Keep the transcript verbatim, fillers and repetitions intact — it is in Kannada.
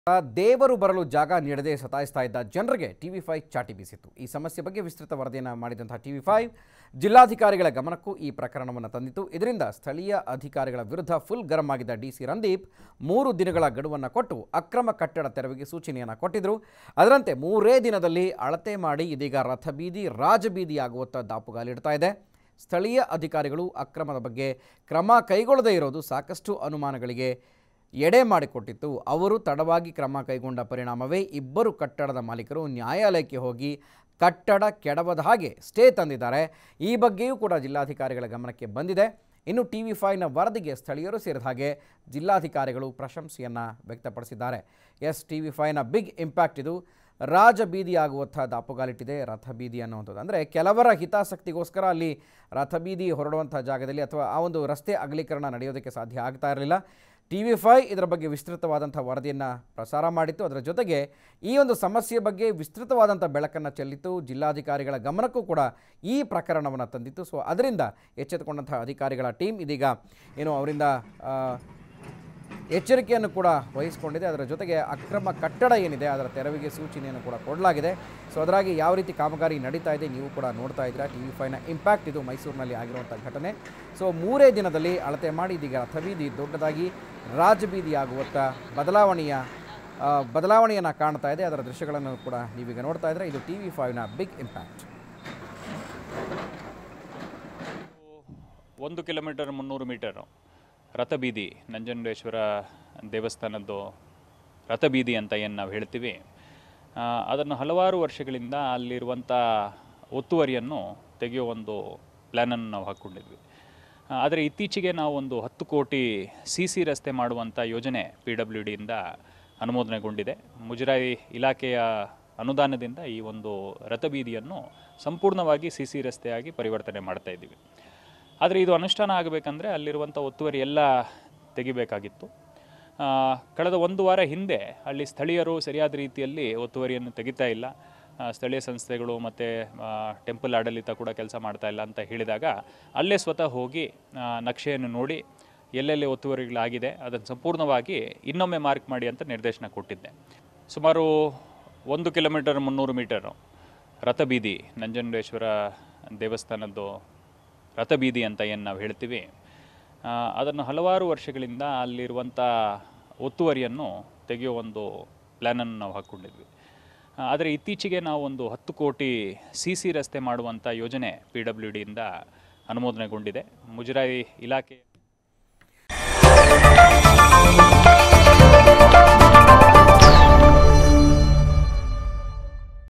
ದೇವರು ಬರಲು ಜಾಗ ನೀಡದೆ ಸತಾಯಿಸ್ತಾ ಇದ್ದ ಜನರಿಗೆ ಟಿವಿ ಫೈವ್ ಚಾಟಿ ಬೀಸಿತ್ತು. ಈ ಸಮಸ್ಯೆ ಬಗ್ಗೆ ವಿಸ್ತೃತ ವರದಿಯನ್ನು ಮಾಡಿದಂತಹ ಟಿವಿ ಫೈವ್ ಜಿಲ್ಲಾಧಿಕಾರಿಗಳ ಗಮನಕ್ಕೂ ಈ ಪ್ರಕರಣವನ್ನು ತಂದಿತ್ತು. ಇದರಿಂದ ಸ್ಥಳೀಯ ಅಧಿಕಾರಿಗಳ ವಿರುದ್ಧ ಫುಲ್ ಗರಂ ಆಗಿದ್ದ ಡಿಸಿ ರಂದೀಪ್ ಮೂರು ದಿನಗಳ ಗಡುವನ್ನು ಕೊಟ್ಟು ಅಕ್ರಮ ಕಟ್ಟಡ ತೆರವಿಗೆ ಸೂಚನೆಯನ್ನು ಕೊಟ್ಟಿದ್ದರು. ಅದರಂತೆ ಮೂರೇ ದಿನದಲ್ಲಿ ಅಳತೆ ಮಾಡಿ ಇದೀಗ ರಥಬೀದಿ ರಾಜಬೀದಿಯಾಗುವತ್ತ ದಾಪುಗಾಲಿಡ್ತಾ ಇದೆ. ಸ್ಥಳೀಯ ಅಧಿಕಾರಿಗಳು ಅಕ್ರಮದ ಬಗ್ಗೆ ಕ್ರಮ ಕೈಗೊಳ್ಳದೇ ಇರೋದು ಸಾಕಷ್ಟು ಅನುಮಾನಗಳಿಗೆ ಎಡೆ ಮಾಡಿಕೊಟ್ಟಿತ್ತು. ಅವರು ತಡವಾಗಿ ಕ್ರಮ ಕೈಗೊಂಡ ಪರಿಣಾಮವೇ ಇಬ್ಬರು ಕಟ್ಟಡದ ಮಾಲೀಕರು ನ್ಯಾಯಾಲಯಕ್ಕೆ ಹೋಗಿ ಕಟ್ಟಡ ಕೆಡವದ ಹಾಗೆ ಸ್ಟೇ ತಂದಿದ್ದಾರೆ. ಈ ಬಗ್ಗೆಯೂ ಕೂಡ ಜಿಲ್ಲಾಧಿಕಾರಿಗಳ ಗಮನಕ್ಕೆ ಬಂದಿದೆ. ಇನ್ನು ಟಿವಿ ಫೈವ್ನ ವರದಿಗೆ ಸ್ಥಳೀಯರು ಸೇರಿದ ಹಾಗೆ ಜಿಲ್ಲಾಧಿಕಾರಿಗಳು ಪ್ರಶಂಸೆಯನ್ನು ವ್ಯಕ್ತಪಡಿಸಿದ್ದಾರೆ. ಎಸ್, ಟಿವಿ ಫೈವ್ನ ಬಿಗ್ ಇಂಪ್ಯಾಕ್ಟ್ ಇದು. ರಾಜಬೀದಿಯಾಗುವಂಥ ದಾಪುಗಾಲಿಟ್ಟಿದೆ ರಥಬೀದಿ ಅನ್ನುವಂಥದ್ದು. ಅಂದರೆ ಕೆಲವರ ಹಿತಾಸಕ್ತಿಗೋಸ್ಕರ ಅಲ್ಲಿ ರಥಬೀದಿ ಹೊರಡುವಂಥ ಜಾಗದಲ್ಲಿ ಅಥವಾ ಆ ಒಂದು ರಸ್ತೆ ಅಗಲೀಕರಣ ನಡೆಯೋದಕ್ಕೆ ಸಾಧ್ಯ ಆಗ್ತಾ ಇರಲಿಲ್ಲ. ಟಿವಿ ಫೈವ್ ಇದರ ಬಗ್ಗೆ ವಿಸ್ತೃತವಾದಂಥ ವರದಿಯನ್ನು ಪ್ರಸಾರ ಮಾಡಿತ್ತು. ಅದರ ಜೊತೆಗೆ ಈ ಒಂದು ಸಮಸ್ಯೆ ಬಗ್ಗೆ ವಿಸ್ತೃತವಾದಂಥ ಬೆಳಕನ್ನು ಚೆಲ್ಲಿತ್ತು. ಜಿಲ್ಲಾಧಿಕಾರಿಗಳ ಗಮನಕ್ಕೂ ಕೂಡ ಈ ಪ್ರಕರಣವನ್ನು ತಂದಿತ್ತು. ಸೊ ಅದರಿಂದ ಎಚ್ಚೆತ್ತುಕೊಂಡಂಥ ಅಧಿಕಾರಿಗಳ ಟೀಮ್ ಇದೀಗ ಏನು ಅವರಿಂದ ಎಚ್ಚರಿಕೆಯನ್ನು ಕೂಡ ವಹಿಸಿಕೊಂಡಿದೆ. ಅದರ ಜೊತೆಗೆ ಅಕ್ರಮ ಕಟ್ಟಡ ಏನಿದೆ ಅದರ ತೆರವಿಗೆ ಸೂಚನೆಯನ್ನು ಕೂಡ ಕೊಡಲಾಗಿದೆ. ಸೊ ಅದರಾಗಿ ಯಾವ ರೀತಿ ಕಾಮಗಾರಿ ನಡೀತಾ ಇದೆ ನೀವು ಕೂಡ ನೋಡ್ತಾ ಇದ್ದೀರಾ. ಟಿವಿ ಫೈವ್ನ ಇಂಪ್ಯಾಕ್ಟ್ ಇದು ಮೈಸೂರಿನಲ್ಲಿ ಆಗಿರುವಂಥ ಘಟನೆ. ಸೊ ಮೂರೇ ದಿನದಲ್ಲಿ ಅಳತೆ ಮಾಡಿ ಇದೀಗ ರಥಬೀದಿ ದೊಡ್ಡದಾಗಿ ರಾಜಬೀದಿ ಆಗುವತ್ತ ಬದಲಾವಣೆಯ ಬದಲಾವಣೆಯನ್ನು ಕಾಣ್ತಾ ಇದೆ. ಅದರ ದೃಶ್ಯಗಳನ್ನು ಕೂಡ ನೀವೀಗ ನೋಡ್ತಾ ಇದ್ದೀರಾ. ಇದು ಟಿವಿ ಫೈವ್ನ ಬಿಗ್ ಇಂಪ್ಯಾಕ್ಟ್. ಒಂದು ಕಿಲೋಮೀಟರ್ ಮುನ್ನೂರು ಮೀಟರು ರಥಬೀದಿ, ನಂಜುಂಡೇಶ್ವರ ದೇವಸ್ಥಾನದ್ದು ರಥಬೀದಿ ಅಂತ ಏನು ನಾವು ಹೇಳ್ತೀವಿ, ಅದನ್ನು ಹಲವಾರು ವರ್ಷಗಳಿಂದ ಅಲ್ಲಿರುವಂಥ ಒತ್ತುವರಿಯನ್ನು ತೆಗೆಯೋ ಒಂದು ಪ್ಲ್ಯಾನನ್ನು ನಾವು ಹಾಕ್ಕೊಂಡಿದ್ವಿ. ಆದರೆ ಇತ್ತೀಚೆಗೆ ನಾವು ಒಂದು ಹತ್ತು ಕೋಟಿ ಸಿ ಸಿ ರಸ್ತೆ ಮಾಡುವಂಥ ಯೋಜನೆ ಪಿ ಡಬ್ಲ್ಯೂ ಡಿಯಿಂದ ಅನುಮೋದನೆಗೊಂಡಿದೆ. ಮುಜರಾಯಿ ಇಲಾಖೆಯ ಅನುದಾನದಿಂದ ಈ ಒಂದು ರಥಬೀದಿಯನ್ನು ಸಂಪೂರ್ಣವಾಗಿ ಸಿ ಸಿ ರಸ್ತೆಯಾಗಿ ಪರಿವರ್ತನೆ ಮಾಡ್ತಾ ಇದ್ದೀವಿ. ಆದರೆ ಇದು ಅನುಷ್ಠಾನ ಆಗಬೇಕಂದ್ರೆ ಅಲ್ಲಿರುವಂಥ ಒತ್ತುವರಿ ಎಲ್ಲ ತೆಗಿಬೇಕಾಗಿತ್ತು. ಕಳೆದ ಒಂದು ವಾರ ಹಿಂದೆ ಅಲ್ಲಿ ಸ್ಥಳೀಯರು ಸರಿಯಾದ ರೀತಿಯಲ್ಲಿ ಒತ್ತುವರಿಯನ್ನು ತೆಗಿತಾ ಇಲ್ಲ, ಸ್ಥಳೀಯ ಸಂಸ್ಥೆಗಳು ಮತ್ತು ಟೆಂಪಲ್ ಆಡಳಿತ ಕೂಡ ಕೆಲಸ ಮಾಡ್ತಾ ಇಲ್ಲ ಅಂತ ಹೇಳಿದಾಗ ಅಲ್ಲೇ ಸ್ವತಃ ಹೋಗಿ ನಕ್ಷೆಯನ್ನು ನೋಡಿ ಎಲ್ಲೆಲ್ಲಿ ಒತ್ತುವರಿಗಳಾಗಿದೆ ಅದನ್ನು ಸಂಪೂರ್ಣವಾಗಿ ಇನ್ನೊಮ್ಮೆ ಮಾರ್ಕ್ ಮಾಡಿ ಅಂತ ನಿರ್ದೇಶನ ಕೊಟ್ಟಿದ್ದೆ. ಸುಮಾರು ಒಂದು ಕಿಲೋಮೀಟರ್ ಮುನ್ನೂರು ಮೀಟರು ರಥಬೀದಿ, ನಂಜುಂಡೇಶ್ವರ ದೇವಸ್ಥಾನದ್ದು ರಥಬೀದಿ ಅಂತ ಏನು ನಾವು ಹೇಳ್ತೀವಿ, ಅದನ್ನು ಹಲವಾರು ವರ್ಷಗಳಿಂದ ಅಲ್ಲಿರುವಂಥ ಒತ್ತುವರಿಯನ್ನು ತೆಗೆಯೋ ಒಂದು ಪ್ಲ್ಯಾನನ್ನು ನಾವು ಹಾಕ್ಕೊಂಡಿದ್ವಿ. ಆದರೆ ಇತ್ತೀಚೆಗೆ ನಾವು ಒಂದು ಹತ್ತು ಕೋಟಿ ಸಿ ಸಿ ರಸ್ತೆ ಮಾಡುವಂಥ ಯೋಜನೆ ಪಿ ಡಬ್ಲ್ಯೂ ಡಿಯಿಂದ ಅನುಮೋದನೆಗೊಂಡಿದೆ. ಮುಜರಾಯಿ ಇಲಾಖೆ